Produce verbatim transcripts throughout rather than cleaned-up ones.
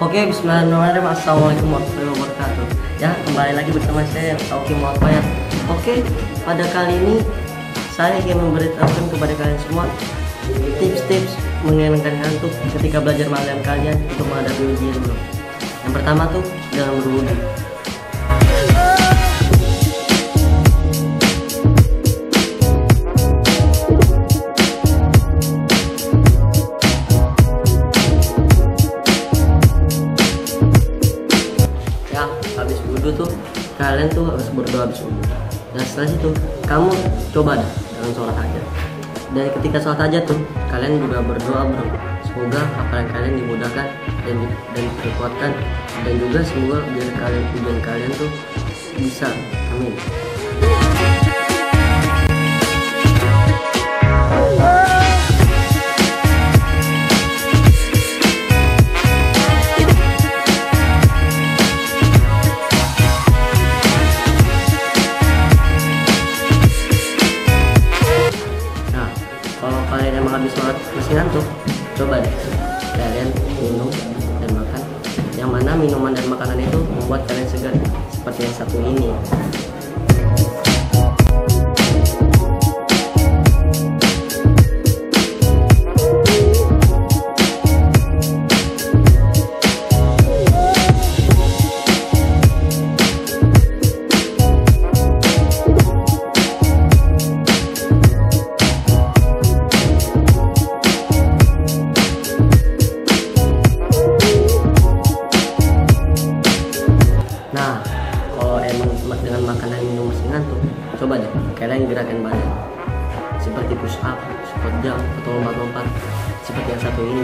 Oke, bismillahirrahmanirrahim. Assalamualaikum warahmatullahi wabarakatuh. Ya, kembali lagi bersama saya Tauki Muhammad. Oke, pada kali ini saya ingin memberitahukan kepada kalian semua tips-tips menghilangkan ngantuk ketika belajar malam kalian untuk menghadapi ujian bro. Yang pertama tuh dalam berwudu. Ya, habis wudhu tuh kalian tuh harus berdoa habis wudhu. Dan setelah itu kamu coba dah dalam sholat hajat. Dan ketika sholat hajat tuh kalian juga berdoa bro. Semoga hafalan kalian dimudahkan dan dan dikuatkan, dan juga semoga biar kalian ujian kalian tuh bisa. Amin. Kalau kalian emang habis sholat masih ngantuk, coba deh kalian minum dan makan yang mana minuman dan makanan itu membuat kalian segar, seperti yang satu ini. Nah, kalau emang dengan makanan minum masih ngantuk, coba deh kalian gerakan badan seperti push up, squat jump, atau lompat-lompat seperti yang satu ini.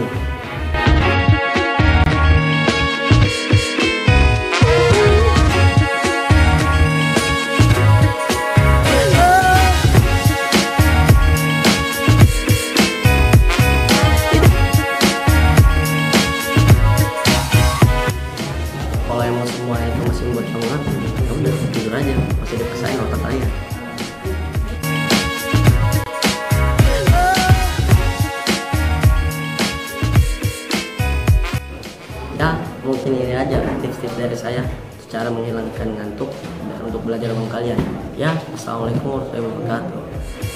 Kalau emang semua itu masih membuat kamu ngantuk, ya udah tidur aja, masih dipaksain otak kalian. Ya, mungkin ini aja tips-tips dari saya cara menghilangkan ngantuk dan untuk belajar dengan kalian. Ya, assalamualaikum warahmatullahi wabarakatuh.